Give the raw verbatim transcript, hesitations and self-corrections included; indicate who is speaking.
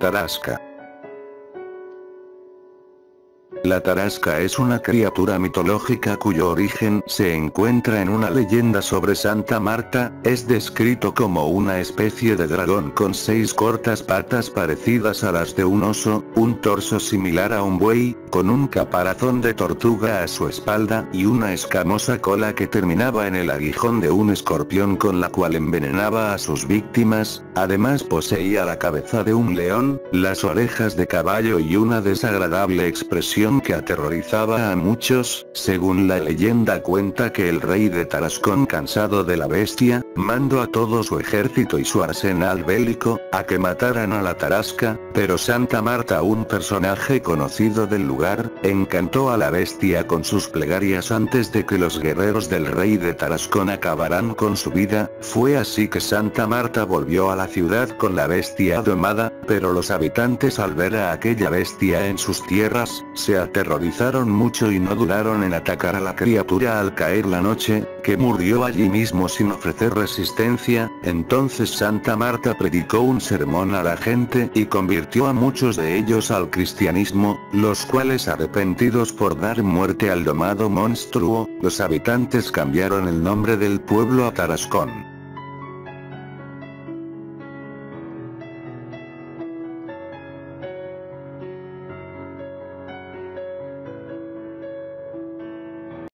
Speaker 1: Tarasca. La Tarasca es una criatura mitológica cuyo origen se encuentra en una leyenda sobre Santa Marta. Es descrito como una especie de dragón con seis cortas patas parecidas a las de un oso, un torso similar a un buey, con un caparazón de tortuga a su espalda y una escamosa cola que terminaba en el aguijón de un escorpión con la cual envenenaba a sus víctimas. Además poseía la cabeza de un león, las orejas de caballo y una desagradable expresión que aterrorizaba a muchos. Según la leyenda cuenta que el rey de Tarascón, cansado de la bestia, mandó a todo su ejército y su arsenal bélico, a que mataran a la Tarasca, pero Santa Marta, un personaje conocido del lugar, encantó a la bestia con sus plegarias antes de que los guerreros del rey de Tarascón acabaran con su vida. Fue así que Santa Marta volvió a la ciudad con la bestia domada, pero los habitantes al ver a aquella bestia en sus tierras, se aterrorizaron mucho y no dudaron en atacar a la criatura al caer la noche, que murió allí mismo sin ofrecer resistencia. Entonces Santa Marta predicó un sermón a la gente y convirtió a muchos de ellos al cristianismo, los cuales, arrepentidos por dar muerte al domado monstruo, los habitantes cambiaron el nombre del pueblo a Tarascón.